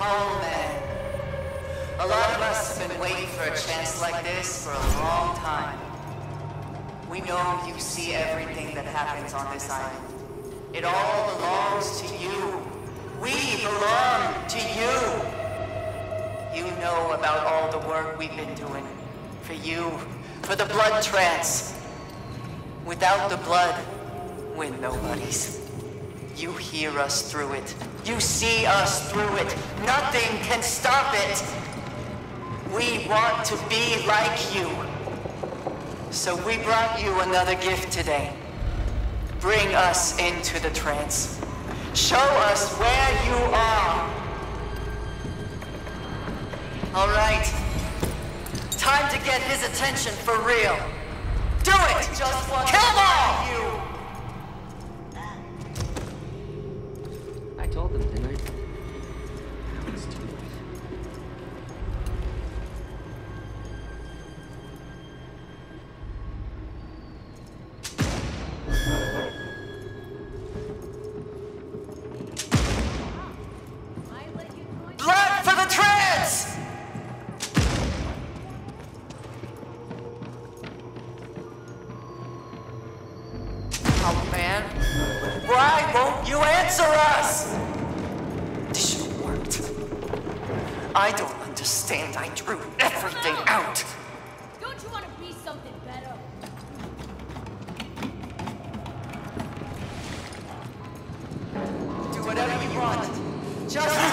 Oh man. A lot of us have been waiting for a chance like this for a long time. We know you see everything that happens on this island. It all belongs to you. We belong to you. You know about all the work we've been doing. For you. For the blood trance. Without the blood, we're nobodies. You hear us through it. You see us through it. Nothing can stop it. We want to be like you. So we brought you another gift today. Bring us into the trance. Show us where you are. All right. Time to get his attention for real. Do it! Just want kill them all! You. I told them, didn't I? It's too late. Blood for the trance! Oh man, why won't you answer us? This should have worked. I don't understand. I drew everything out. Don't you want to be something better? Do whatever you want. Just